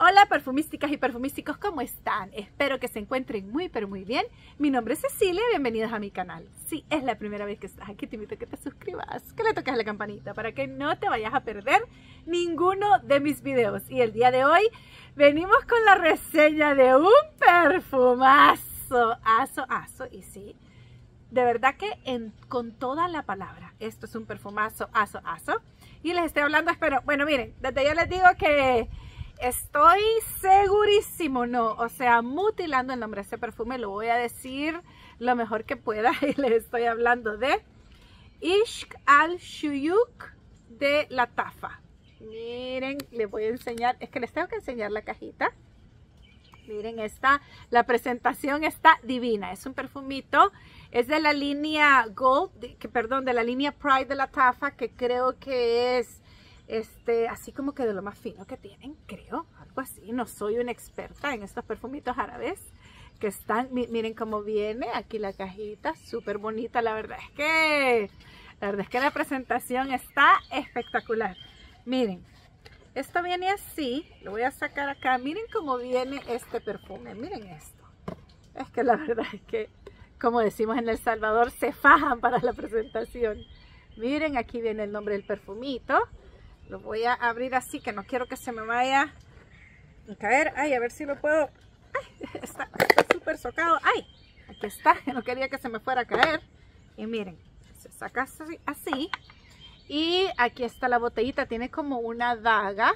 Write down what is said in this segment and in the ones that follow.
Hola perfumísticas y perfumísticos, ¿cómo están? Espero que se encuentren muy pero muy bien. Mi nombre es Cecilia, bienvenidos a mi canal. Si es la primera vez que estás aquí, te invito a que te suscribas, que le toques a la campanita para que no te vayas a perder ninguno de mis videos. Y el día de hoy venimos con la reseña de un perfumazo, y sí, de verdad que con toda la palabra, esto es un perfumazo, y les estoy hablando, espero, bueno miren, desde ya les digo que estoy segurísimo, mutilando el nombre de este perfume, lo voy a decir lo mejor que pueda, y les estoy hablando de Ishq Al Shuyuk de Lattafa. Miren, les voy a enseñar, es que les tengo que enseñar la cajita. Miren, la presentación está divina, es un perfumito, es de la línea Gold, de la línea Pride de Lattafa, que creo que es así como que de lo más fino que tienen, creo, algo así. No soy una experta en estos perfumitos árabes que están, miren cómo viene aquí la cajita, súper bonita. La verdad es que la presentación está espectacular. Miren, esto viene así, lo voy a sacar acá. Miren cómo viene este perfume, miren esto. Es que la verdad es que, como decimos en El Salvador, se fajan para la presentación. Miren, aquí viene el nombre del perfumito. Lo voy a abrir así, que no quiero que se me vaya a caer. Ay, a ver si lo puedo. Ay, está súper socado. Ay, aquí está, que no quería que se me fuera a caer. Y miren, se saca así. Y aquí está la botellita, tiene como una daga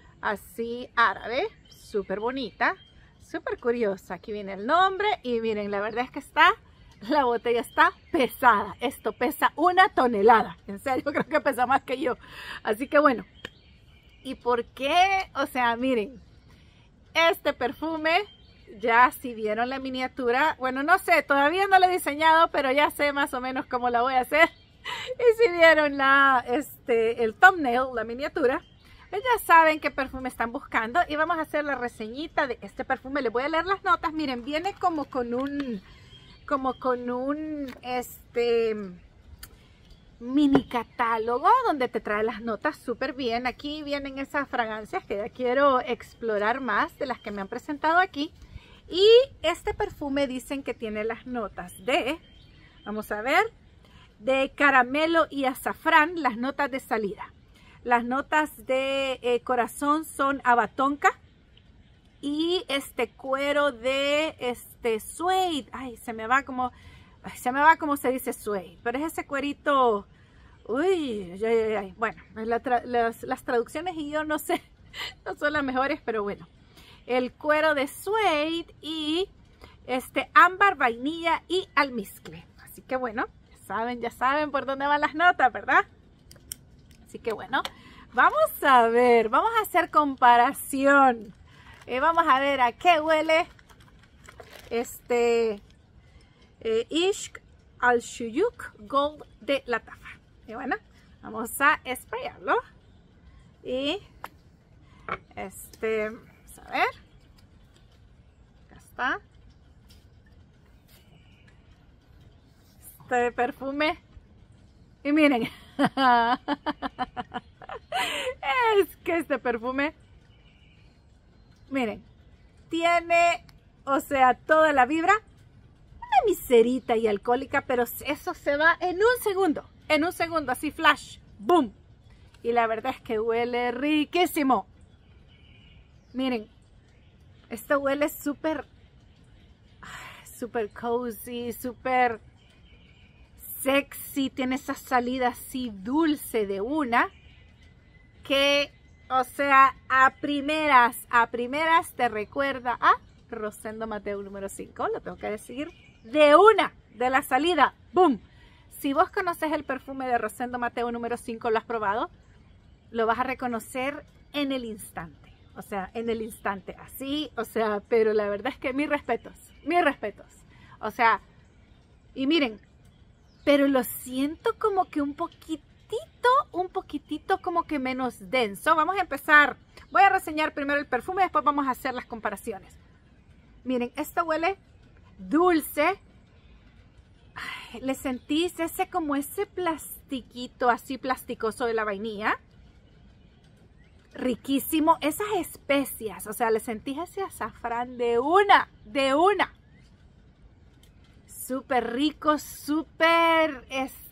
así árabe, súper bonita, súper curiosa. Aquí viene el nombre y miren, la verdad es que la botella está pesada. Esto pesa 1 tonelada, en serio, creo que pesa más que yo. Así que bueno, ¿y por qué? Miren, este perfume, ya si vieron la miniatura, bueno, no sé, todavía no la he diseñado, pero ya sé más o menos cómo la voy a hacer. Y si vieron el thumbnail, la miniatura, pues ya saben qué perfume están buscando. Y vamos a hacer la reseñita de este perfume. Les voy a leer las notas. Miren, viene como con un mini catálogo donde te trae las notas súper bien. Aquí vienen esas fragancias que ya quiero explorar más de las que me han presentado aquí. Y este perfume dicen que tiene las notas de, vamos a ver, de caramelo y azafrán, las notas de salida. Las notas de corazón son abatonca y cuero de suede. Ay, se me va como se dice suede, pero es ese cuerito. Uy, bueno, las traducciones y yo no sé, no son las mejores, pero bueno, el cuero de suede y ámbar, vainilla y almizcle. Así que bueno, ya saben por dónde van las notas, ¿verdad? Así que bueno, vamos a ver, vamos a hacer comparación. Vamos a ver a qué huele Ishq Al Shuyuk Gold de Lattafa. Y bueno, vamos a sprayarlo. Y vamos a ver. Acá está. Este perfume. Y miren. Es que este perfume, miren, tiene, toda la vibra, una miserita y alcohólica, pero eso se va en un segundo, así flash, boom. Y la verdad es que huele riquísimo. Miren, esto huele súper cozy, súper sexy, tiene esa salida así dulce de una, que, a primeras te recuerda a Rosendo Mateo número 5, lo tengo que decir, de la salida, boom. Si vos conoces el perfume de Rosendo Mateo número 5, lo has probado, lo vas a reconocer en el instante, así, pero la verdad es que mis respetos, y miren, pero lo siento como que un poquitito como que menos denso. Vamos a empezar, voy a reseñar primero el perfume, después vamos a hacer las comparaciones. Miren, esto huele dulce. Ay, le sentís ese plastiquito así plasticoso de la vainilla. riquísimo. Esas especias, o sea, le sentís ese azafrán de una. Súper rico, súper,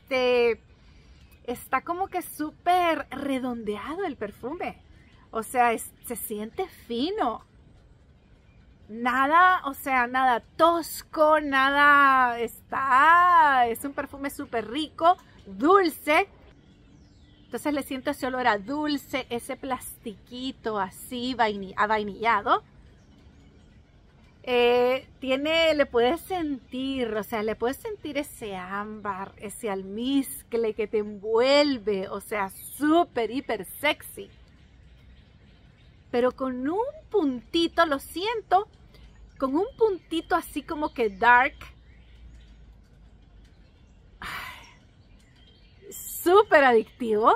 está como que súper redondeado el perfume. O sea, se siente fino. Nada, o sea, nada tosco, nada, es un perfume súper rico, dulce. Entonces le siento ese olor a dulce, ese plastiquito así avainillado. Le puedes sentir, o sea, le puedes sentir ese ámbar, ese almizcle que te envuelve, o sea, súper, hiper sexy. Pero con un puntito, lo siento, con un puntito así como que dark. Súper adictivo.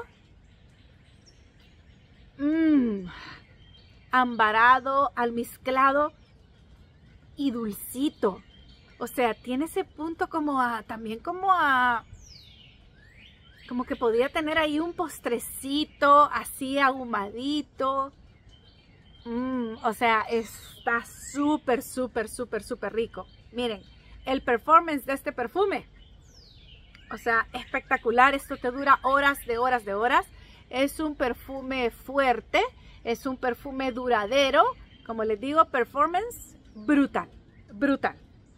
Ambarado, almizclado y dulcito. O sea, tiene ese punto como que podría tener ahí un postrecito así ahumadito. O sea, está súper, súper, súper, súper rico. Miren, el performance de este perfume. O sea, espectacular. Esto te dura horas de horas de horas. Es un perfume fuerte. Es un perfume duradero. Como les digo, performance brutal. Brutal.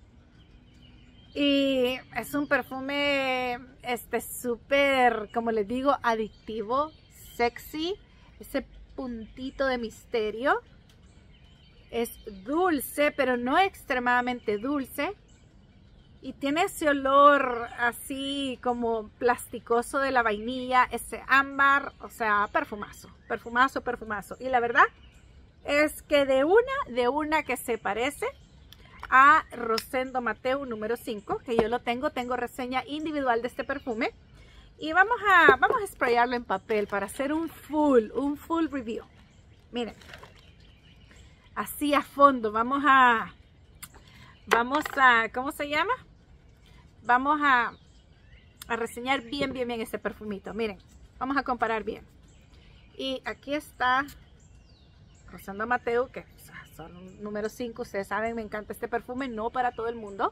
Y es un perfume súper, como les digo, adictivo, sexy. Ese puntito de misterio. Es dulce, pero no extremadamente dulce. Y tiene ese olor así como plasticoso de la vainilla, ese ámbar, o sea, perfumazo, perfumazo, perfumazo. Y la verdad es que de una que se parece a Rosendo Mateu número 5, que yo lo tengo reseña individual de este perfume. Y vamos a sprayarlo en papel para hacer un full review. Miren, así a fondo, vamos a, ¿cómo se llama? Vamos a reseñar bien ese perfumito. Miren, vamos a comparar bien. Y aquí está Rosendo Mateu, que son número 5. Ustedes saben, me encanta este perfume, no para todo el mundo.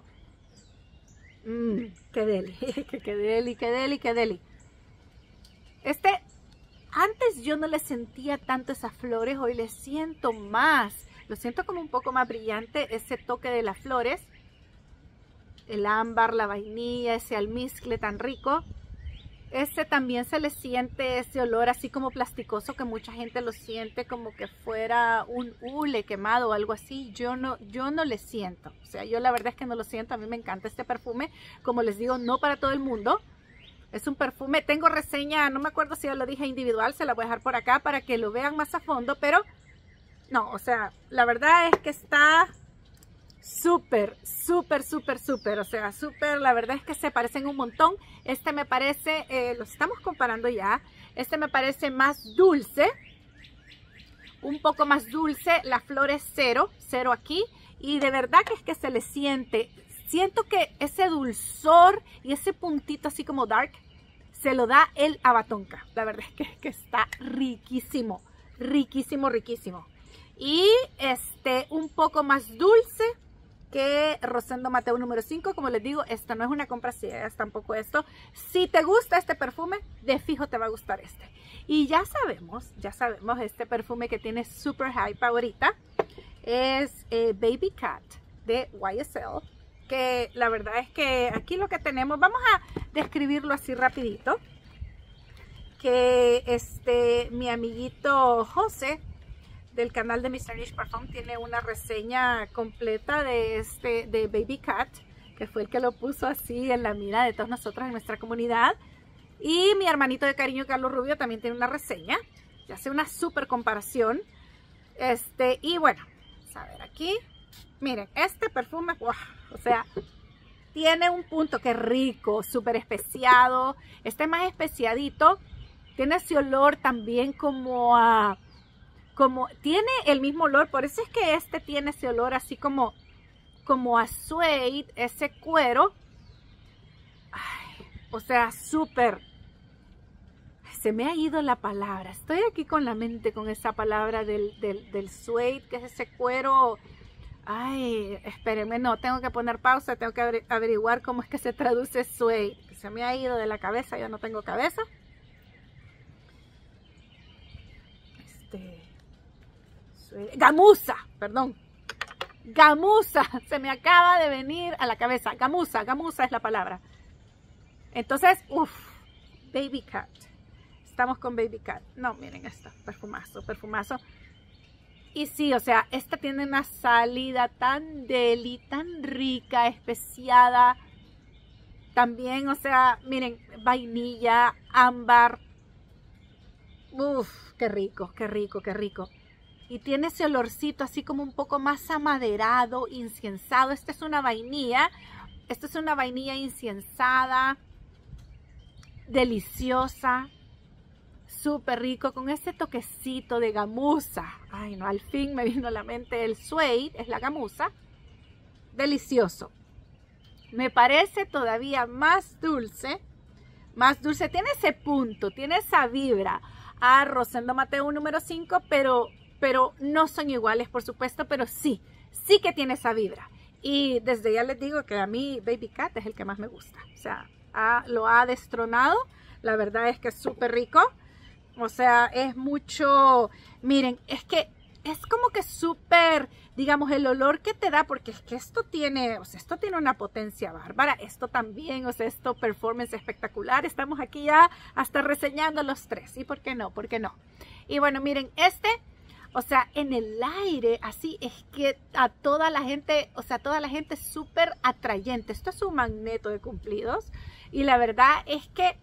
Qué deli, qué deli. Antes yo no le sentía tanto esas flores, hoy le siento más. Lo siento como un poco más brillante, ese toque de las flores. El ámbar, la vainilla, ese almizcle tan rico. También se le siente ese olor así como plasticoso que mucha gente lo siente como que fuera un hule quemado o algo así. Yo no le siento. O sea, yo la verdad es que no lo siento. A mí me encanta este perfume. Como les digo, no para todo el mundo. Es un perfume, tengo reseña, no me acuerdo si ya lo dije individual, se la voy a dejar por acá para que lo vean más a fondo, pero no, o sea, la verdad es que está súper, o sea, súper, la verdad es que se parecen un montón. Me parece, los estamos comparando ya, me parece más dulce, un poco más dulce, la flor es cero aquí, y de verdad que es que se le siento que ese dulzor y ese puntito así como dark, se lo da el Abatonka. La verdad es que está riquísimo, riquísimo. Y un poco más dulce que Rosendo Mateu número 5. Como les digo, esta no es una compra ciegas, tampoco esto. Si te gusta este perfume, de fijo te va a gustar este. Y ya sabemos, este perfume que tiene super hype ahorita es Baby Cat de YSL. Que la verdad es que aquí lo que tenemos, vamos a describirlo así rapidito. Que mi amiguito José del canal de Mr. Niche Parfum tiene una reseña completa de Baby Cat, que fue el que lo puso así en la mira de todos nosotros en nuestra comunidad. Y mi hermanito de cariño Carlos Rubio también tiene una reseña, ya hace una super comparación. Y bueno, vamos a ver aquí. Miren, este perfume, wow, o sea, tiene un punto que es rico, súper especiado. Más especiadito. Tiene ese olor también tiene el mismo olor, por eso es que tiene ese olor así como a suede, ese cuero. Ay, o sea, súper se me ha ido la palabra. Estoy aquí con la mente con esa palabra del suede, que es ese cuero. Ay, espérenme, no, tengo que poner pausa, tengo que averiguar cómo es que se traduce suede. Se me ha ido de la cabeza, yo no tengo cabeza. Gamuza, perdón. Gamuza, se me acaba de venir a la cabeza. Gamuza es la palabra. Entonces, Baby Cat. Estamos con Baby Cat. No, miren esto, perfumazo. Y sí, o sea, esta tiene una salida tan deli, tan rica, especiada. También, o sea, miren, vainilla, ámbar. Qué rico. Y tiene ese olorcito así como un poco más amaderado, inciensado. Esta es una vainilla inciensada, deliciosa, súper rico, con ese toquecito de gamuza. Ay, no, al fin me vino a la mente el suede, es la gamuza. Delicioso. Me parece todavía más dulce, tiene ese punto, tiene esa vibra a Rosendo Mateo número 5, pero no son iguales, por supuesto, pero sí que tiene esa vibra. Y desde ya les digo que a mí Baby Cat es el que más me gusta. O sea, lo ha destronado. La verdad es que es súper rico. O sea, es mucho... Miren, es que es como que súper, digamos, el olor que te da, porque es que esto tiene, o sea, esto tiene una potencia bárbara. Esto también, o sea, esto performance espectacular. Estamos aquí ya hasta reseñando los tres. ¿Y por qué no? ¿Por qué no? Y bueno, miren, o sea, en el aire, así es que a toda la gente, o sea, toda la gente es súper atrayente. Esto es un magneto de cumplidos. Y la verdad es que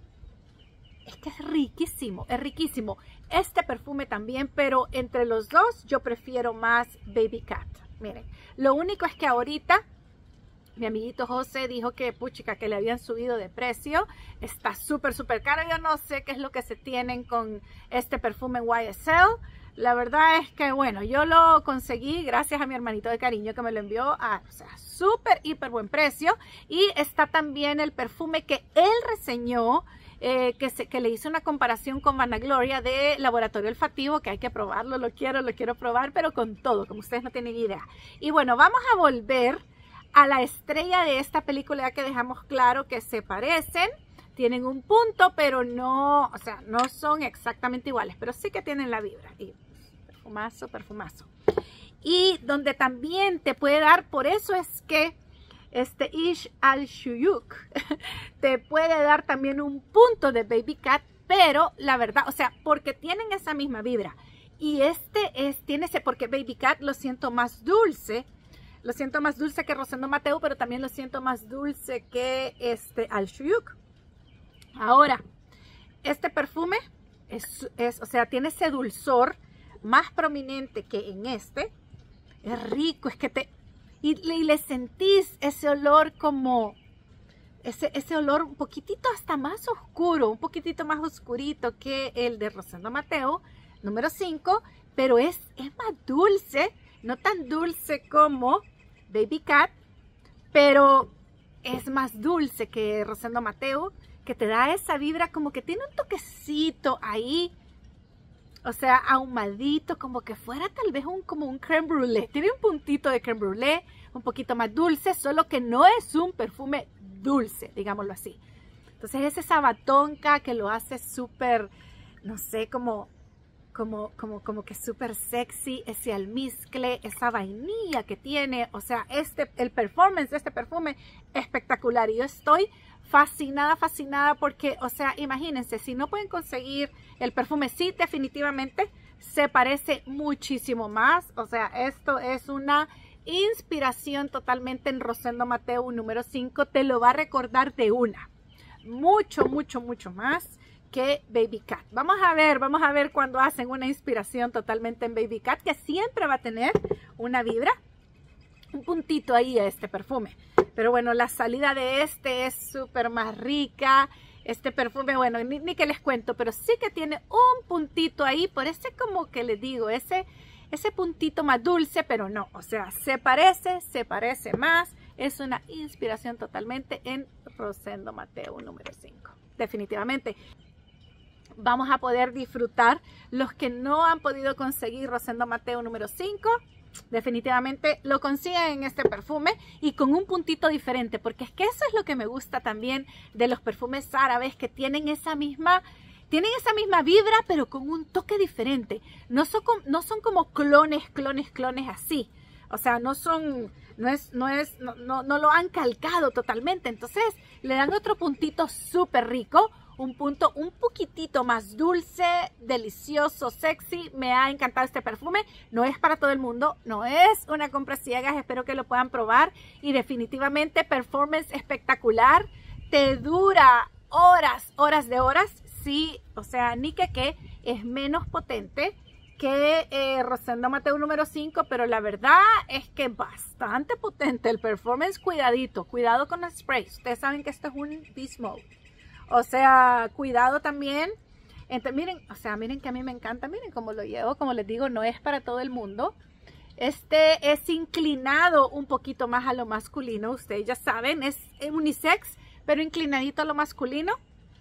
es riquísimo, es riquísimo. Este perfume también, pero entre los dos yo prefiero más Baby Cat. Miren, lo único es que ahorita mi amiguito José dijo que, puchica, que le habían subido de precio. Está súper caro. Yo no sé qué es lo que se tienen con este perfume en YSL. La verdad es que, bueno, yo lo conseguí gracias a mi hermanito de cariño que me lo envió a, o sea, súper, hiper buen precio. Y está también el perfume que él reseñó, que le hice una comparación con Vanagloria de Laboratorio Olfativo, que hay que probarlo, lo quiero probar, pero con todo, como ustedes no tienen idea. Y bueno, vamos a volver a la estrella de esta película, ya que dejamos claro que se parecen. Tienen un punto, pero no, o sea, no son exactamente iguales, pero sí que tienen la vibra. Y perfumazo. Y donde también te puede dar, por eso es que Ish Al Shuyuk te puede dar también un punto de Baby Cat, pero la verdad, o sea, porque tienen esa misma vibra. Y tiene ese, porque Baby Cat lo siento más dulce. Lo siento más dulce que Rosendo Mateo, pero también lo siento más dulce que Al Shuyuk. Ahora, este perfume o sea, tiene ese dulzor más prominente que en este. Es rico, es que y le sentís ese olor como, ese olor un poquitito hasta más oscuro, un poquitito más oscurito que el de Rosendo Mateo, número 5, pero es más dulce, no tan dulce como Baby Cat, pero es más dulce que Rosendo Mateo, que te da esa vibra como que tiene un toquecito ahí, o sea, ahumadito, como que fuera tal vez como un crème brûlée. Tiene un puntito de crème brûlée, un poquito más dulce, solo que no es un perfume dulce, digámoslo así. Entonces es esa batonca que lo hace súper, no sé, como que súper sexy, ese almizcle, esa vainilla que tiene. O sea, el performance de este perfume espectacular. Y yo estoy fascinada porque, o sea, imagínense, si no pueden conseguir el perfume, sí, definitivamente se parece muchísimo más. O sea, esto es una inspiración totalmente en Rosendo Mateo número 5. Te lo va a recordar de una. Mucho más que Baby Cat. Vamos a ver cuando hacen una inspiración totalmente en Baby Cat, que siempre va a tener una vibra, un puntito ahí a este perfume. Pero bueno, la salida de es súper más rica. Este perfume, bueno, ni que les cuento, pero sí que tiene un puntito ahí, por ese como que les digo, ese puntito más dulce, pero no, o sea, se parece más. Es una inspiración totalmente en Rosendo Mateo número 5, definitivamente. vamos a poder disfrutar. Los que no han podido conseguir Rosendo Mateo número 5, definitivamente lo consiguen en este perfume y con un puntito diferente, porque es que eso es lo que me gusta también de los perfumes árabes, que tienen esa misma vibra, pero con un toque diferente. No son como clones así. O sea, no lo han calcado totalmente. Entonces le dan otro puntito súper rico. Un punto un poquitito más dulce, delicioso, sexy. Me ha encantado este perfume. No es para todo el mundo, no es una compra ciegas. Espero que lo puedan probar. Y definitivamente performance espectacular. Te dura horas de horas. Sí, o sea, ni que es menos potente que Rosendo Mateo número 5, pero la verdad es que bastante potente el performance. Cuidado con el spray. Ustedes saben que esto es un beast mode. O sea, cuidado también. Miren que a mí me encanta. Miren cómo lo llevo. Como les digo, no es para todo el mundo. Este es inclinado un poquito más a lo masculino. Ustedes ya saben, es unisex, pero inclinadito a lo masculino.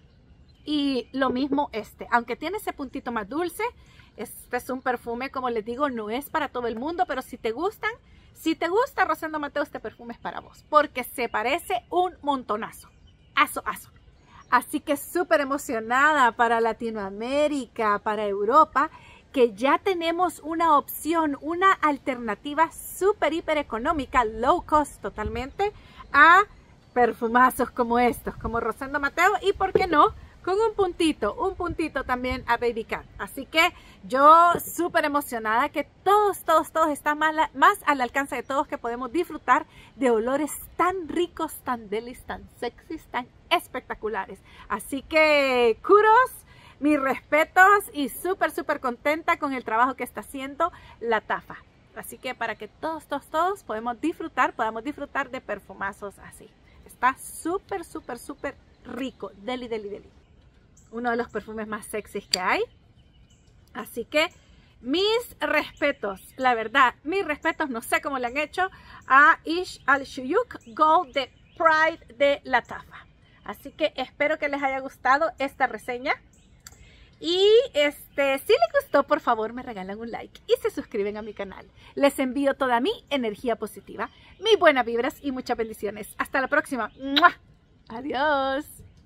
Y lo mismo aunque tiene ese puntito más dulce, este es un perfume, como les digo, no es para todo el mundo, pero si te gusta Rosendo Mateo, este perfume es para vos, porque se parece un montonazo. Aso. Así que súper emocionada para Latinoamérica, para Europa, que ya tenemos una opción, una alternativa súper, hiper económica, low cost totalmente, a perfumazos como estos, como Rosendo Mateo, y por qué no, con un puntito también a Baby Cat. Así que yo súper emocionada que todos están más al alcance de todos, que podemos disfrutar de olores tan ricos, tan delis, tan sexys, tan espectaculares. Así que kudos, mis respetos y súper contenta con el trabajo que está haciendo la Tafa. Así que para que todos podamos disfrutar de perfumazos así. Está súper rico, deli. Uno de los perfumes más sexys que hay. Así que mis respetos, la verdad, mis respetos, no sé cómo le han hecho a Ish Al Shuyuk Gold de Pride de la Tafa. Así que espero que les haya gustado esta reseña. Y si les gustó, por favor me regalan un like y se suscriben a mi canal. Les envío toda mi energía positiva, mis buenas vibras y muchas bendiciones. Hasta la próxima. ¡Mua! Adiós.